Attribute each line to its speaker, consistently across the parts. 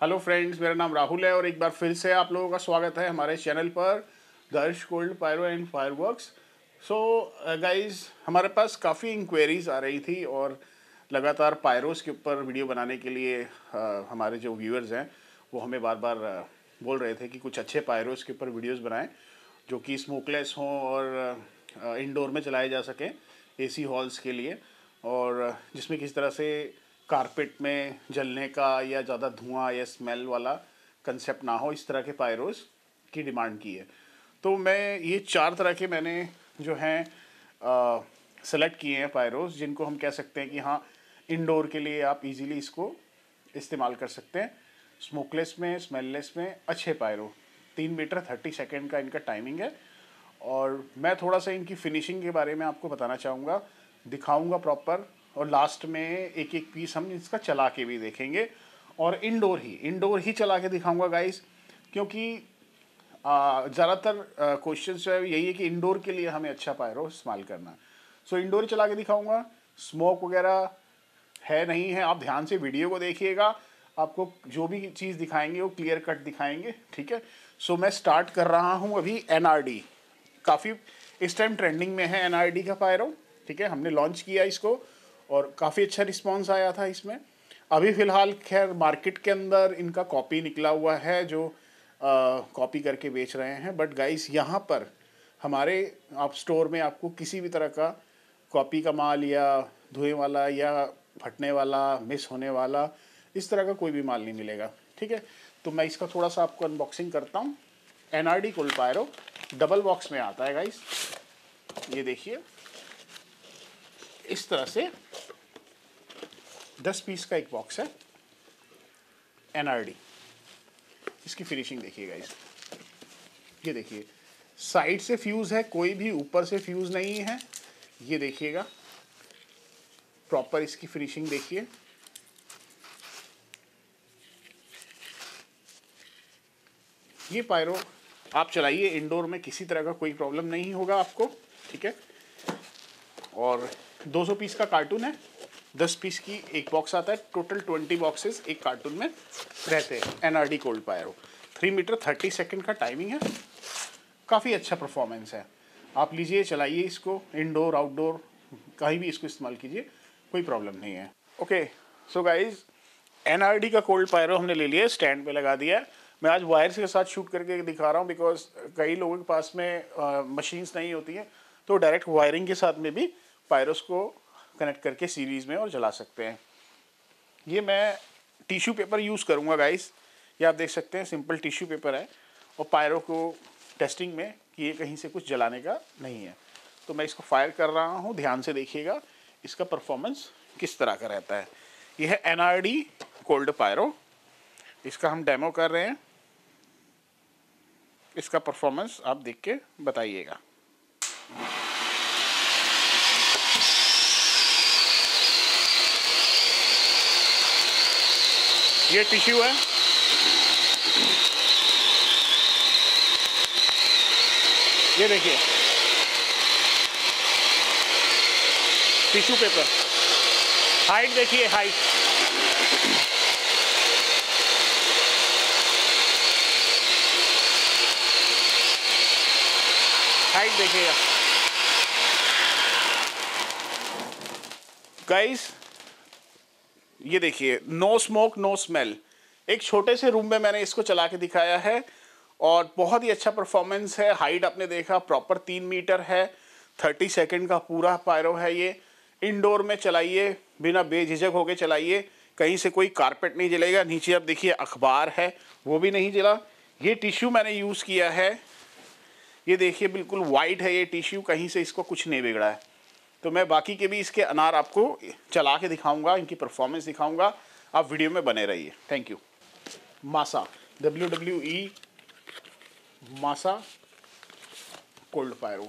Speaker 1: Hello friends, मेरा नाम राहुल है और एक बार फिर से आप लोगों का स्वागत है हमारे चैनल पर Darsh gold pyro and fireworks. So guys, हमारे पास काफ़ी इंक्वायरीज आ रही थी और लगातार पायरोस के ऊपर वीडियो बनाने के लिए हमारे जो व्यूअर्स हैं वो हमें बार बार बोल रहे थे कि कुछ अच्छे पायरोस के ऊपर वीडियोस बनाएं जो कि स्मोकलेस हों और इंडोर में चलाए जा सकें एसी हॉल्स के लिए, और जिसमें किसी तरह से कारपेट में जलने का या ज़्यादा धुआं या स्मेल वाला कंसेप्ट ना हो। इस तरह के पायरोस की डिमांड की है। तो मैं ये 4 तरह के मैंने जो हैं सेलेक्ट किए हैं पायरोस, जिनको हम कह सकते हैं कि हाँ, इंडोर के लिए आप इजीली इसको इस्तेमाल कर सकते हैं। स्मोकलेस में, स्मेललेस में अच्छे पायरो। 3 मीटर 30 सेकेंड का इनका टाइमिंग है और मैं थोड़ा सा इनकी फिनिशिंग के बारे में आपको बताना चाहूँगा, दिखाऊंगा प्रॉपर, और लास्ट में एक एक पीस हम इसका चला के भी देखेंगे और इंडोर ही चला के दिखाऊंगा गाइस, क्योंकि ज़्यादातर क्वेश्चन जो है यही है कि इंडोर के लिए हमें अच्छा पायरो इस्तेमाल करना। सो इंडोर ही चला के दिखाऊंगा। स्मोक वगैरह है नहीं है, आप ध्यान से वीडियो को देखिएगा, आपको जो भी चीज़ दिखाएंगे वो क्लियर कट दिखाएंगे, ठीक है। सो मैं स्टार्ट कर रहा हूँ अभी NRD। काफ़ी इस टाइम ट्रेंडिंग में है NRD का पायरो, ठीक है। हमने लॉन्च किया इसको और काफ़ी अच्छा रिस्पॉन्स आया था इसमें। अभी फ़िलहाल खैर मार्केट के अंदर इनका कॉपी निकला हुआ है जो कॉपी करके बेच रहे हैं, बट गाइस यहाँ पर हमारे आप स्टोर में आपको किसी भी तरह का कॉपी का माल या धुएं वाला या फटने वाला, मिस होने वाला, इस तरह का कोई भी माल नहीं मिलेगा, ठीक है। तो मैं इसका थोड़ा सा आपको अनबॉक्सिंग करता हूँ। NRD cold pyro double box में आता है गाइस। ये देखिए, इस तरह से 10 पीस का एक बॉक्स है NRD। इसकी फिनिशिंग देखिए गाइस, ये देखिए साइड से फ्यूज़ है, कोई भी ऊपर से फ्यूज़ नहीं है। ये देखिएगा प्रॉपर इसकी फिनिशिंग देखिए। ये पायरो आप चलाइए, इंडोर में किसी तरह का कोई प्रॉब्लम नहीं होगा आपको, ठीक है। और 200 पीस का कार्टून है, 10 पीस की एक बॉक्स आता है, टोटल 20 बॉक्सेस एक कार्टून में रहते हैं। NRD cold pyro 3 meter 30 second का टाइमिंग है, काफ़ी अच्छा परफॉर्मेंस है। आप लीजिए, चलाइए इसको, इंडोर आउटडोर कहीं भी इसको इस्तेमाल कीजिए, कोई प्रॉब्लम नहीं है। ओके, सो गाइज, NRD का कोल्ड पायरो हमने ले लिया, स्टैंड पे लगा दिया है। मैं आज वायर्स के साथ शूट करके दिखा रहा हूँ बिकॉज कई लोगों के पास में मशीन्स नहीं होती हैं, तो डायरेक्ट वायरिंग के साथ में भी पायरोस को कनेक्ट करके सीरीज़ में और जला सकते हैं। ये मैं टिश्यू पेपर यूज़ करूँगा गाइस, ये आप देख सकते हैं सिंपल टिश्यू पेपर है, और पायरो को टेस्टिंग में कि ये कहीं से कुछ जलाने का नहीं है। तो मैं इसको फायर कर रहा हूँ, ध्यान से देखिएगा इसका परफॉर्मेंस किस तरह का रहता है। यह है NRD कोल्ड पायरो, इसका हम डेमो कर रहे हैं। इसका परफॉर्मेंस आप देख के बताइएगा। ये टिश्यू है, ये देखिए टिश्यू पेपर, हाइट देखिए, हाइट हाइट देखिएगा गाइस। ये देखिए, नो स्मोक नो स्मेल। एक छोटे से रूम में मैंने इसको चला के दिखाया है और बहुत ही अच्छा परफॉर्मेंस है। हाइट आपने देखा प्रॉपर 3 मीटर है, 30 सेकेंड का पूरा पायरो है ये। इंडोर में चलाइए, बिना बेझिझक होके चलाइए, कहीं से कोई कारपेट नहीं जलेगा। नीचे आप देखिए अखबार है, वो भी नहीं जला। ये टिश्यू मैंने यूज़ किया है, ये देखिए बिल्कुल वाइट है ये टिश्यू, कहीं से इसको कुछ नहीं बिगड़ा है। तो मैं बाकी के भी इसके अनार आपको चला के दिखाऊंगा, इनकी परफॉर्मेंस दिखाऊंगा, आप वीडियो में बने रहिए। Thank you. मासा, WWE मासा कोल्ड पायरो,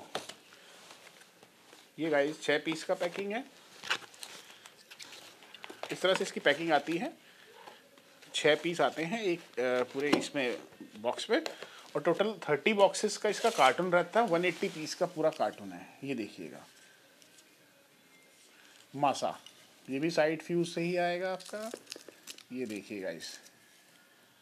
Speaker 1: ये गाइस 6 पीस का पैकिंग है। इस तरह से इसकी पैकिंग आती है, 6 पीस आते हैं एक पूरे इसमें बॉक्स में, और टोटल 30 बॉक्सेस का इसका कार्टून रहता है। 180 पीस का पूरा कार्टून है, ये देखिएगा। मासा, ये भी साइड फ्यूज से ही आएगा आपका, ये देखिएगा।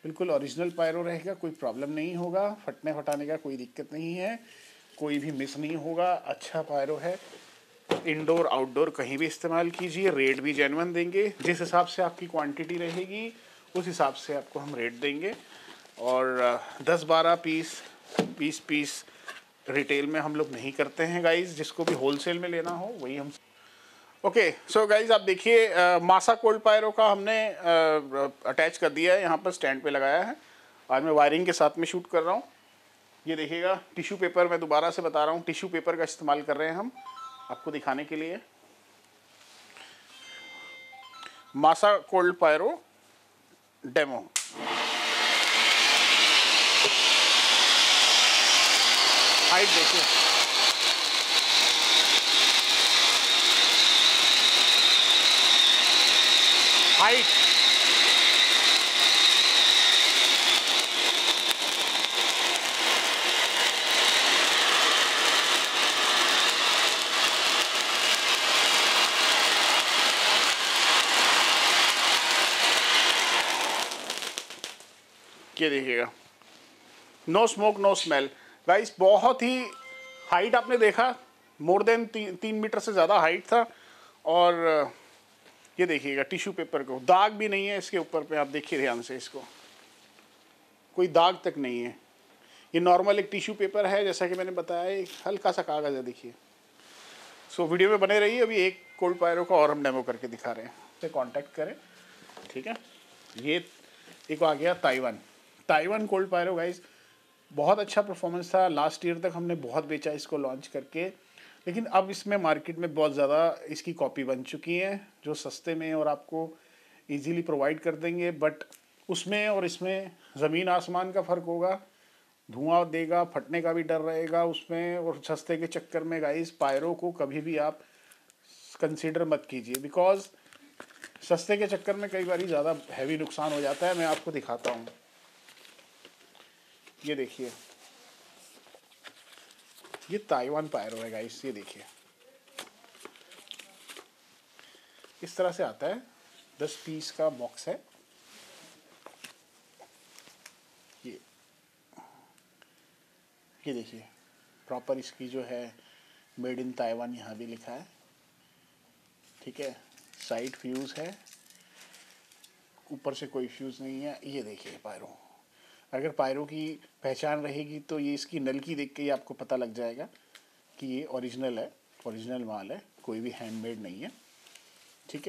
Speaker 1: बिल्कुल ओरिजिनल पायरो रहेगा, कोई प्रॉब्लम नहीं होगा, फटने फटाने का कोई दिक्कत नहीं है, कोई भी मिस नहीं होगा। अच्छा पायरो है, इंडोर आउटडोर कहीं भी इस्तेमाल कीजिए, रेट भी जेन्युइन देंगे। जिस हिसाब से आपकी क्वांटिटी रहेगी उस हिसाब से आपको हम रेट देंगे। और 10-12 पीस 20 पीस रिटेल में हम लोग नहीं करते हैं गाइज, जिसको भी होलसेल में लेना हो वही हम। ओके सो गाइज आप देखिए, मासा कोल्ड पायरो का हमने अटैच कर दिया है, यहाँ पर स्टैंड पे लगाया है। आज मैं वायरिंग के साथ में शूट कर रहा हूँ। ये देखिएगा टिश्यू पेपर, मैं दोबारा से बता रहा हूँ, टिश्यू पेपर का इस्तेमाल कर रहे हैं हम आपको दिखाने के लिए। मासा कोल्ड पायरो डेमो। हाइट देखिए, हाइट ये देखिएगा, no smoke no smell guys. बहुत ही हाइट आपने देखा, मोर देन 3 मीटर से ज़्यादा हाइट था। और ये देखिएगा टिश्यू पेपर को दाग भी नहीं है इसके ऊपर पे, आप देखिए ध्यान से, इसको कोई दाग तक नहीं है। ये नॉर्मल एक टिश्यू पेपर है, जैसा कि मैंने बताया, एक हल्का सा कागज़ है, देखिए। सो वीडियो में बने रहिए, अभी एक कोल्ड पायरो का और हम डेमो करके दिखा रहे हैं, तो कांटेक्ट करें, ठीक है। ये एक आ गया ताइवान कोल्ड पायरो गाइस, बहुत अच्छा परफॉर्मेंस था। लास्ट ईयर तक हमने बहुत बेचा इसको लॉन्च करके, लेकिन अब इसमें मार्केट में बहुत ज़्यादा इसकी कॉपी बन चुकी है जो सस्ते में और आपको इजीली प्रोवाइड कर देंगे। बट उसमें और इसमें ज़मीन आसमान का फ़र्क होगा, धुआं देगा, फटने का भी डर रहेगा उसमें। और सस्ते के चक्कर में गाइस पायरो को कभी भी आप कंसीडर मत कीजिए, बिकॉज सस्ते के चक्कर में कई बार ज़्यादा हैवी नुकसान हो जाता है। मैं आपको दिखाता हूँ, ये देखिए, ये ताइवान पायरो है गाइस, ये देखिए इस तरह से आता है, 10 पीस का बॉक्स है ये देखिए प्रॉपर इसकी जो है मेड इन ताइवान यहाँ भी लिखा है, ठीक है। साइड फ्यूज़ है, ऊपर से कोई फ्यूज़ नहीं है। ये देखिए पायरो, अगर पायरो की पहचान रहेगी तो ये इसकी नलकी देख के ही आपको पता लग जाएगा कि ये ओरिजिनल है, ओरिजिनल माल है, कोई भी हैंडमेड नहीं है, ठीक है।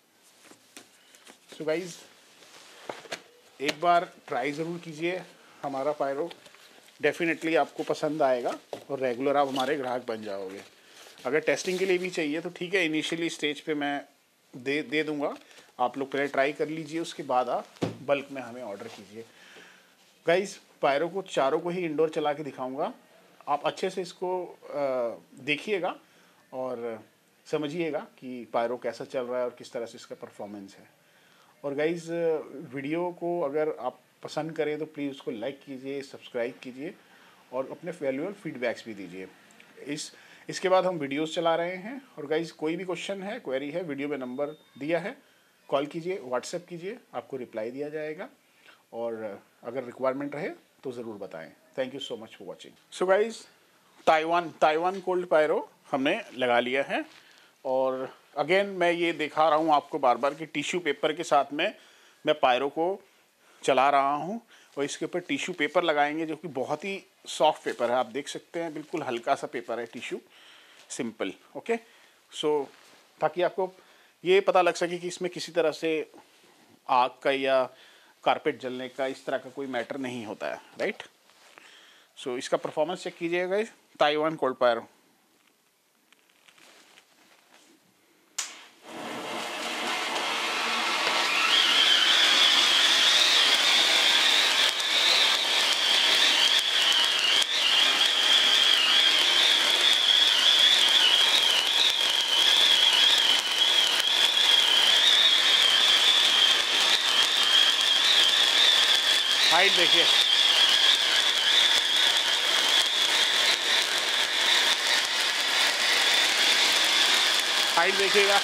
Speaker 1: सो गाइज एक बार ट्राई ज़रूर कीजिए हमारा पायरो, डेफिनेटली आपको पसंद आएगा और रेगुलर आप हमारे ग्राहक बन जाओगे। अगर टेस्टिंग के लिए भी चाहिए तो ठीक है, इनिशियली स्टेज पे मैं दे दूँगा, आप लोग पहले ट्राई कर लीजिए, उसके बाद आप बल्क में हमें ऑर्डर कीजिए। गाइस पायरो को चारों को ही इंडोर चला के दिखाऊंगा, आप अच्छे से इसको देखिएगा और समझिएगा कि पायरो कैसा चल रहा है और किस तरह से इसका परफॉर्मेंस है। और गाइस वीडियो को अगर आप पसंद करें तो प्लीज़ उसको लाइक कीजिए, सब्सक्राइब कीजिए और अपने वैल्यूएबल फीडबैक्स भी दीजिए। इसके बाद हम वीडियोस चला रहे हैं। और गाइस कोई भी क्वेश्चन है, क्वेरी है, वीडियो में नंबर दिया है, कॉल कीजिए, व्हाट्सएप कीजिए, आपको रिप्लाई दिया जाएगा। और अगर रिक्वायरमेंट रहे तो ज़रूर बताएं। Thank you so much for watching. So guys Taiwan cold pyro हमने लगा लिया है। और अगेन मैं ये दिखा रहा हूँ आपको बार बार कि टिश्यू पेपर के साथ में मैं पायरो को चला रहा हूँ और इसके ऊपर टिश्यू पेपर लगाएंगे जो कि बहुत ही सॉफ्ट पेपर है, आप देख सकते हैं, बिल्कुल हल्का सा पेपर है, टिश्यू सिंपल। ओके सो ताकि आपको ये पता लग सके कि इसमें किसी तरह से आग का या कारपेट जलने का इस तरह का कोई मैटर नहीं होता है, राइट। सो इसका परफॉर्मेंस चेक कीजिएगा इस ताइवान कोल्ड पायरो। हाइट देखिए, हाइट देखिएगा,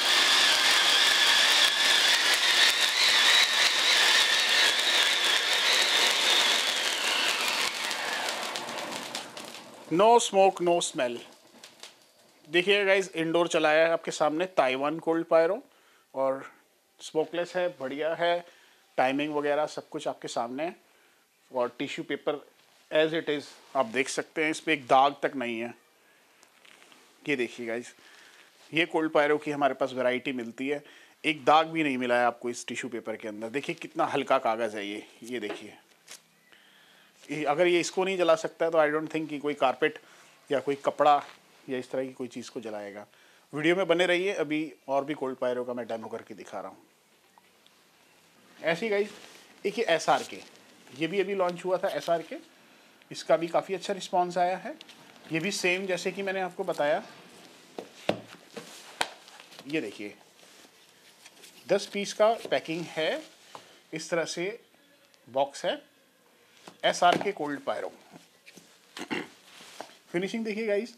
Speaker 1: नो स्मोक नो स्मेल। देखिए गाइज, इंडोर चलाया है आपके सामने ताइवान कोल्ड पायरो, और स्मोकलेस है, बढ़िया है, टाइमिंग वगैरह सब कुछ आपके सामने है। और tissue paper as it is आप देख सकते हैं, इस पर एक दाग तक नहीं है। ये देखिए गाइज, ये कोल्ड पायरो की हमारे पास वैरायटी मिलती है, एक दाग भी नहीं मिला है आपको इस टिश्यू पेपर के अंदर। देखिए कितना हल्का कागज़ है ये देखिए। अगर ये इसको नहीं जला सकता है तो आई डोंट थिंक कि कोई कारपेट या कोई कपड़ा या इस तरह की कोई चीज़ को जलाएगा। वीडियो में बने रहिए, अभी और भी कोल्ड पायरो का मैं डेमो करके दिखा रहा हूँ। ऐसे ही गाइज एक ये SRK, ये भी अभी लॉन्च हुआ था SRK, इसका भी काफ़ी अच्छा रिस्पॉन्स आया है। ये भी सेम जैसे कि मैंने आपको बताया। ये देखिए 10 पीस का पैकिंग है, इस तरह से बॉक्स है, SRK कोल्ड पायरो। फिनिशिंग देखिए गाइस,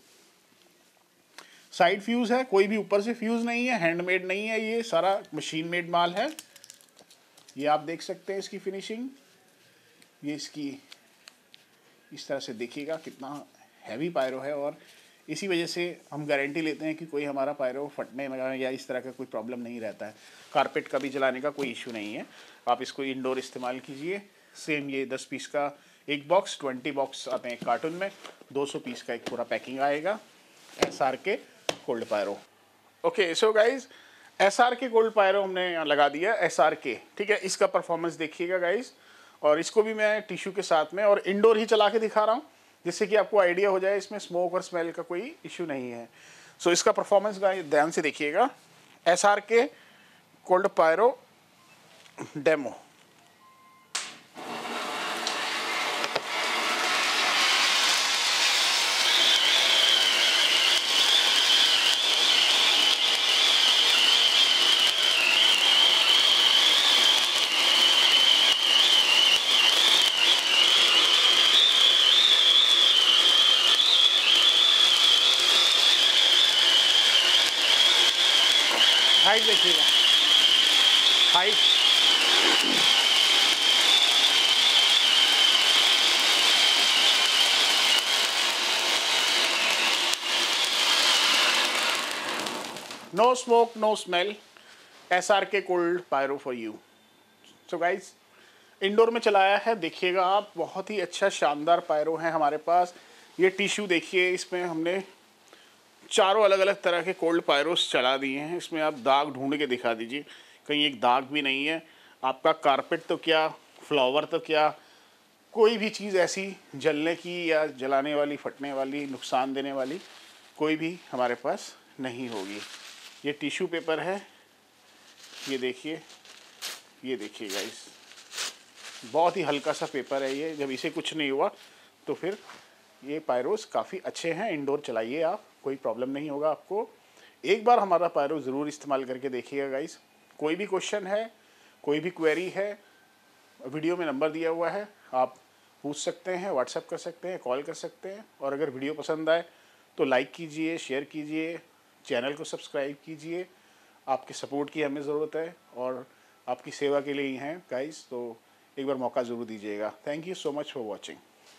Speaker 1: साइड फ्यूज़ है, कोई भी ऊपर से फ्यूज़ नहीं है, हैंडमेड नहीं है, ये सारा मशीन मेड माल है। ये आप देख सकते हैं इसकी फिनिशिंग, ये इसकी इस तरह से देखिएगा कितना हैवी पायरो है। और इसी वजह से हम गारंटी लेते हैं कि कोई हमारा पायरो फटने में या इस तरह का कोई प्रॉब्लम नहीं रहता है। कारपेट का भी जलाने का कोई इशू नहीं है, आप इसको इंडोर इस्तेमाल कीजिए। सेम ये 10 पीस का एक बॉक्स, 20 बॉक्स आते हैं एक कार्टून में, 200 पीस का एक पूरा पैकिंग आएगा। SRK cold pyro. Okay so guys, SRK cold pyro हमने लगा दिया, SRK, ठीक है। इसका परफॉर्मेंस देखिएगा गाइज, और इसको भी मैं टिश्यू के साथ में और इंडोर ही चला के दिखा रहा हूँ, जिससे कि आपको आइडिया हो जाए इसमें स्मोक और स्मेल का कोई इशू नहीं है। सो इसका परफॉर्मेंस गाइज ध्यान से देखिएगा। SRK cold pyro demo. Height देखिएगा, height no smoke no smell, SRK cold pyro for you. So guys, indoor में चलाया है, देखिएगा आप, बहुत ही अच्छा शानदार पायरो है हमारे पास। ये टिश्यू देखिए, इसमें हमने चारों अलग अलग तरह के कोल्ड पायरोस चला दिए हैं। इसमें आप दाग ढूंढ के दिखा दीजिए, कहीं एक दाग भी नहीं है। आपका कारपेट तो क्या, फ्लावर तो क्या, कोई भी चीज़ ऐसी जलने की या जलाने वाली, फटने वाली, नुकसान देने वाली कोई भी हमारे पास नहीं होगी। ये टिश्यू पेपर है, ये देखिए, ये देखिए गाइस, बहुत ही हल्का सा पेपर है ये। जब इसे कुछ नहीं हुआ तो फिर ये पायरोस काफ़ी अच्छे हैं, इंडोर चलाइए आप, कोई प्रॉब्लम नहीं होगा आपको। एक बार हमारा पायरो ज़रूर इस्तेमाल करके देखिएगा गाइस। कोई भी क्वेश्चन है, कोई भी क्वेरी है, वीडियो में नंबर दिया हुआ है, आप पूछ सकते हैं, व्हाट्सएप कर सकते हैं, कॉल कर सकते हैं। और अगर वीडियो पसंद आए तो लाइक कीजिए, शेयर कीजिए, चैनल को सब्सक्राइब कीजिए। आपके सपोर्ट की हमें ज़रूरत है और आपकी सेवा के लिए ही हैं गाइस, तो एक बार मौका ज़रूर दीजिएगा। Thank you so much for watching.